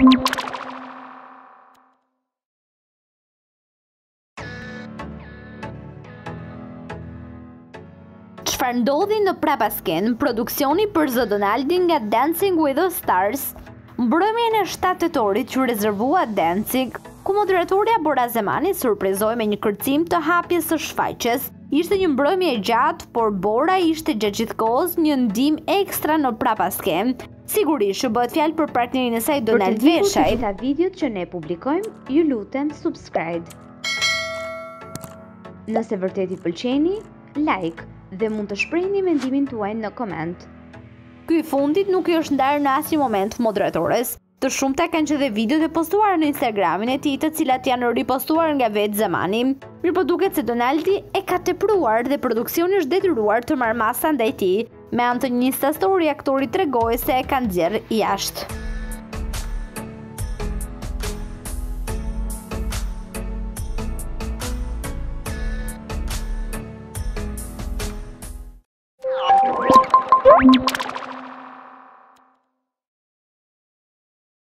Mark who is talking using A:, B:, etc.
A: Çfarë ndodhi në prapasken, produksioni perzone Donaldi nga Dancing with the Stars, mbrëmjen e 7 tetorit që rezervua Dancing, ku moderatorja Bora Zemanit surprizoi me një kërcim të hapjes së shfaqjes. Ishte një mbrëmje e gjatë, por Bora ishte gjatë gjithkohës një ndihmë ekstra në prapasken. Sigurisht që bëhet fjalë për partnerin e saj Donald Veshaj.
B: Për të gjitha videot që ne publikojmë, ju lutem subscribe. Nëse vërtet i pëlqeni, like dhe mund të shprehni mendimin tuaj në koment.
A: Ky i fundit nuk i është ndarë në asnjë moment moderatores. Të shumta kanë qenë dhe videot e postuara në Instagramin e tij, të cilat janë ripostuar nga vetë Zemani. Mirë, po duket se Donaldi e ka tepruar dhe produksioni është detyruar të marrë masa ndaj tij. Me anë të një Instastory, aktori tregoi se e ka nxjerrë jashtë.